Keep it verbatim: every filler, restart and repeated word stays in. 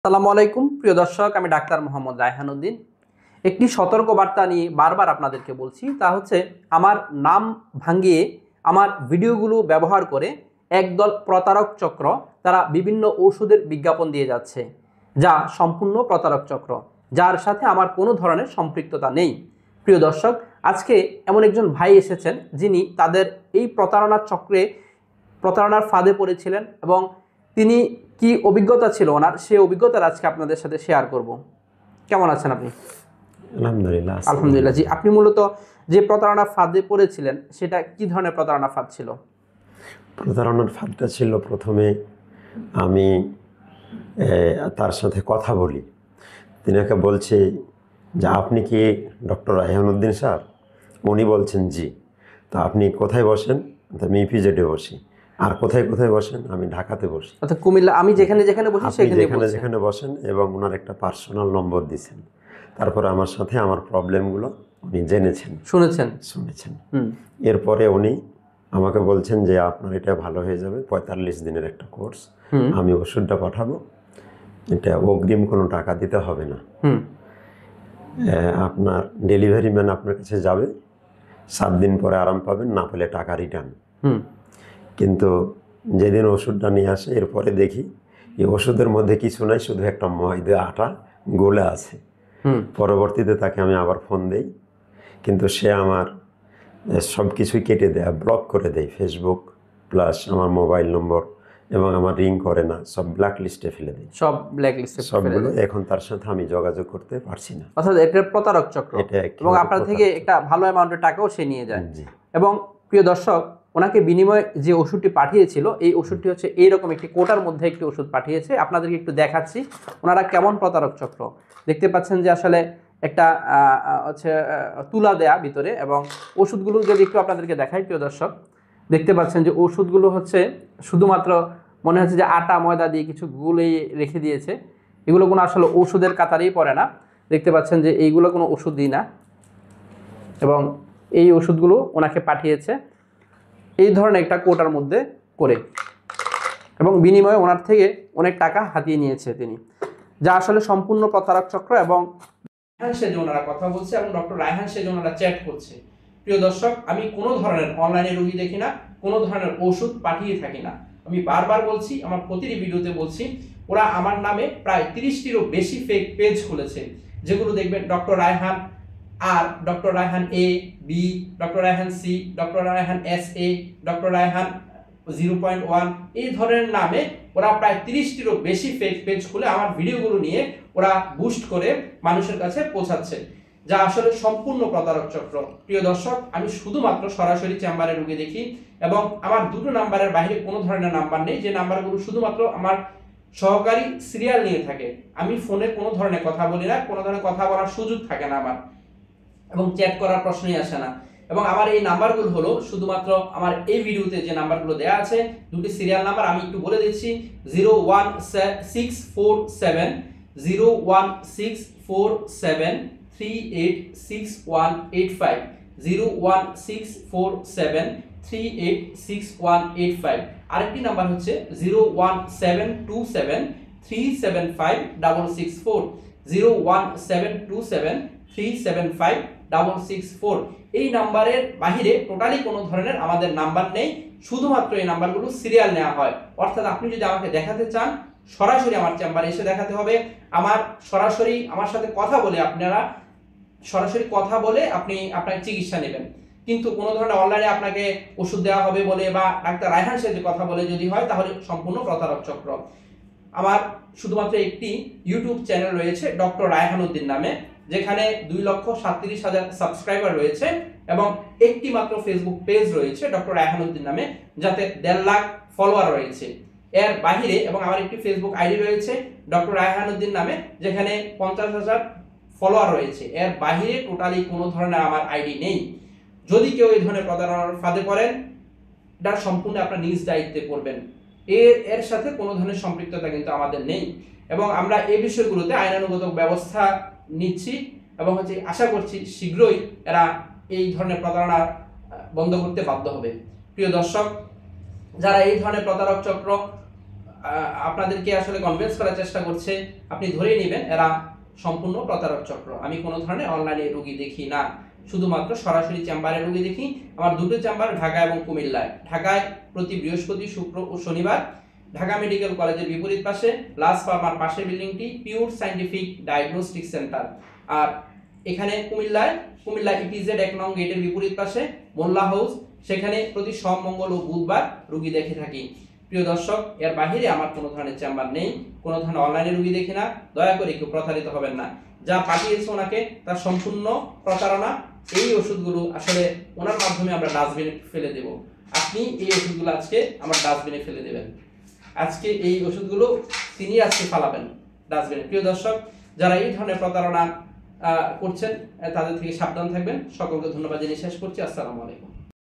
আসসালামু আলাইকুম প্রিয় দর্শক, আমি ডাক্তার মোহাম্মদ রায়হান উদ্দিন। একটি সতর্ক বার্তা নিয়ে বারবার আপনাদেরকে বলছি, তা হচ্ছে আমার নাম ভাঙিয়ে আমার ভিডিওগুলো ব্যবহার করে একদল প্রতারক চক্র তারা বিভিন্ন ওষুধের বিজ্ঞাপন দিয়ে যাচ্ছে, যা সম্পূর্ণ প্রতারক চক্র, যার সাথে আমার কোনো ধরনের সম্পৃক্ততা নেই। প্রিয় দর্শক, আজকে এমন একজন ভাই এসেছেন যিনি তাদের এই প্রতারণার চক্রে প্রতারণার ফাঁদে পড়েছিলেন এবং তিনি কি অভিজ্ঞতা ছিল ওনার, সেই অভিজ্ঞতার আজকে আপনাদের সাথে শেয়ার করব। কেমন আছেন আপনি? আলহামদুলিল্লাহ। আলহামদুলিল্লাহ। জি, আপনি মূলত যে প্রতারণার ফাঁদে পড়েছিলেন সেটা কি ধরনের প্রতারণার ফাঁদ ছিল? প্রতারণার ফাঁদটা ছিল, প্রথমে আমি তার সাথে কথা বলি। তিনাকে বলছি যে আপনি কি ডক্টর রায়হান উদ্দিন স্যার? উনি বলছেন জি। তো আপনি কোথায় বসেন? আমি ইপিজেডে বসি। আর কোথায় কোথায় বসেন? আমি ঢাকাতে বসি। অর্থাৎ কুমিল্লা, আমি যেখানে যেখানে বসি সেখানে যেখানে যেখানে বসেন, এবং ওনার একটা পার্সোনাল নম্বর দিয়েছেন। তারপরে আমার সাথে আমার প্রবলেমগুলো উনি জেনেছেন, শুনেছেন শুনেছেন এরপরে উনি আমাকে বলছেন যে আপনার এটা ভালো হয়ে যাবে, পঁয়তাল্লিশ দিনের একটা কোর্স, আমি ওষুধটা পাঠাবো, এটা অগ্রিম কোনো টাকা দিতে হবে না, আপনার ডেলিভারি ম্যান আপনার কাছে যাবে, সাত দিন পরে আরাম পাবেন, না পেলে টাকা রিটার্ন। কিন্তু যেদিন ওষুধটা নিয়ে আসে, এরপরে দেখি এই ওষুধের মধ্যে কিছু নাই, শুধু একটা ময়দা আটা গোলা আছে। পরবর্তীতে তাকে আমি আবার ফোন দেই, কিন্তু সে আমার সব কিছুই কেটে দেয়, ব্লক করে দেয়, ফেসবুক প্লাস আমার মোবাইল নম্বর, এবং আমার রিং করে না, সব ব্ল্যাক লিস্টে ফেলে দেয়, সব ব্ল্যাক লিস্টে সবগুলো। এখন তার সাথে আমি যোগাযোগ করতে পারছি না। অর্থাৎ এটা প্রতারক চক্র, এবং আপনার থেকে একটা ভালো অ্যামাউন্টের টাকাও সে নিয়ে যায়। এবং প্রিয় দর্শক, ওনাকে বিনিময়ে যে ওষুধটি পাঠিয়েছিল, এই ওষুধটি হচ্ছে এইরকম একটি কোটার মধ্যে একটি ওষুধ পাঠিয়েছে। আপনাদেরকে একটু দেখাচ্ছি ওনারা কেমন প্রতারক চক্র। দেখতে পাচ্ছেন যে আসলে একটা হচ্ছে তুলা দেয়া ভিতরে, এবং ওষুধগুলো যদি একটু আপনাদেরকে দেখাই প্রিয় দর্শক, দেখতে পাচ্ছেন যে ওষুধগুলো হচ্ছে শুধুমাত্র মনে হচ্ছে যে আটা ময়দা দিয়ে কিছু গুলেই রেখে দিয়েছে। এগুলো কোনো আসলে ওষুধের কাতারেই পড়ে না। দেখতে পাচ্ছেন যে এইগুলো কোনো ওষুধই না, এবং এই ওষুধগুলো ওনাকে পাঠিয়েছে এই ধরনের একটা কোটার মধ্যে করে, এবং বিনিময়ে ওনার থেকে অনেক টাকা হাতিয়ে নিয়েছে তিনি, যা আসলে সম্পূর্ণ প্রতারক চক্র। এবং রায়হান সেজে ওনারা কথা বলছে এবং ডক্টর রায়হান সেজে ওনারা চ্যাট করছে। প্রিয় দর্শক, আমি কোনো ধরনের অনলাইনে রোগী দেখি না, কোনো ধরনের ওষুধ পাঠিয়ে থাকি না। আমি বারবার বলছি, আমার প্রতিটি ভিডিওতে বলছি, ওরা আমার নামে প্রায় তিরিশটিরও বেশি ফেক পেজ খুলেছে, যেগুলো দেখবেন ডক্টর রায়হান আর, doctor Raihan A B, doctor Raihan C, doctor Raihan S A, doctor Raihan zero point one, এই ধরনের নামে ওরা প্রায় তিরিশটিরও বেশি ফেক পেজ খুলে আমার ভিডিওগুলো নিয়ে ওরা বুস্ট করে মানুষের কাছে পৌঁছাচ্ছে, যা আসলে সম্পূর্ণ প্রতারক চক্র। প্রিয় দর্শক, আমি শুধুমাত্র সরাসরি চেম্বারে রোগী দেখি, এবং আমার দুটো নাম্বারের বাইরে কোনো ধরনের নাম্বার নেই, যে নাম্বারগুলো শুধুমাত্র আমার সহকারী সিরিয়াল নিয়ে থাকে। আমি ফোনে কোনো ধরনের কথা বলি না, কোনো ধরনের কথা বলার সুযোগ থাকে না আমার, এবং চ্যাট করার প্রশ্নই আসে না। এবং আমার এই নাম্বারগুলো হলো শুধুমাত্র আমার এই ভিডিওতে যে নাম্বারগুলো দেওয়া আছে, দুটি সিরিয়াল নাম্বার আমি একটু বলে দিচ্ছি: zero one six four seven zero one six four seven three eight six one eight five, zero one six four seven three eight six one eight five. আরেকটি নাম্বার হচ্ছে zero one seven two seven three seven five double six four, zero one seven two seven three seven five double six four. এই নাম্বারের বাহিরে totally কোনো ধরনের আমাদের number নেই, শুধুমাত্র এই নাম্বারগুলো সিরিয়াল নেওয়া হয়। অর্থাৎ আপনি যদি আমাকে দেখাতে চান, সরাসরি আমার চেম্বারে এসে দেখাতে হবে, আমার সরাসরি আমার সাথে কথা বলে আপনারা সরাসরি কথা বলে আপনি আপনার চিকিৎসা নেবেন। কিন্তু কোনো ধরনের অনলাইনে আপনাকে ওষুধ দেওয়া হবে বলে বা ডাক্তার রায়হান সাথে কথা বলে যদি হয়, তাহলে সম্পূর্ণ প্রতারক চক্র। আমার শুধুমাত্র একটি ইউটিউব চ্যানেল রয়েছে ডক্টর রায়হান উদ্দিন নামে, যেখানে দুই লক্ষ সাতত্রিশ হাজার সাবস্ক্রাইবার রয়েছে, এবং একটি মাত্র ফেসবুক পেজ রয়েছে ডক্টর রায়হান উদ্দিন নামে, যাতে দেড় লাখ ফলোয়ার রয়েছে। এর বাহিরে এবং আমার একটি ফেসবুক আইডি রয়েছে ডক্টর রায়হান উদ্দিন নামে, যেখানে পঞ্চাশ হাজার ফলোয়ার রয়েছে। এর বাহিরে টোটালি কোনো ধরনের আমার আইডি নেই। যদি কেউ এই ধরনের প্রতারণার ফাঁদে পড়েন, এটা সম্পূর্ণ আপনার নিজ দায়িত্বে করবেন। এর এর সাথে কোনো ধরনের সম্পৃক্ততা কিন্তু আমাদের নেই, এবং আমরা এই বিষয়গুলোতে আইনানুগত ব্যবস্থা নিচ্ছি, এবং হচ্ছে আশা করছি শীঘ্রই এরা এই ধরনের প্রতারণা বন্ধ করতে বাধ্য হবে। প্রিয় দর্শক, যারা এই ধরনের প্রতারক চক্র আপনাদেরকে আসলে কনভিন্স করার চেষ্টা করছে, আপনি ধরেই নেবেন এরা সম্পূর্ণ প্রতারক চক্র। আমি কোনো ধরনের অনলাইনে রোগী দেখি না, শুধুমাত্র সরাসরি চেম্বারে রোগী দেখি। আমার দুটো চেম্বার ঢাকা এবং কুমিল্লায়। ঢাকায় প্রতি বৃহস্পতি, শুক্র ও শনিবার ঢাকা মেডিকেল কলেজের বিপরীত পাশে লাস ফার্মার পাশের বিল্ডিংটি পিওর সায়েন্টিফিক ডায়াগনস্টিক সেন্টার। আর এখানে কুমিল্লায় কুমিল্লা ইপিজেড এক নং গেটের বিপরীত পাশে মোল্লা হাউস, সেখানে প্রতি সোম, মঙ্গল ও বুধবার রোগী দেখে থাকি। প্রিয় দর্শক, এর বাহিরে আমার কোনো ধরনের চেম্বার নেই, কোনো ধরনের অনলাইনে রোগী দেখি না। দয়া করে কেউ প্রতারিত হবেন না। যা পাঠিয়েছে ওনাকে তার সম্পূর্ণ প্রতারণা। এই ওষুধগুলো আসলে ওনার মাধ্যমে আমরা ডাস্টবিনে ফেলে দেব। আপনি এই ওষুধগুলো আজকে আমার ডাস্টবিনে ফেলে দেবেন। আজকে এই ওষুধগুলো তিনি আজকে ফালাবেন ডাস্টবিনে। প্রিয় দর্শক, যারা এই ধরনের প্রতারণা করছেন তাদের থেকে সাবধান থাকবেন। সকলকে ধন্যবাদ জানিয়ে শেষ করছি। আসসালামু আলাইকুম।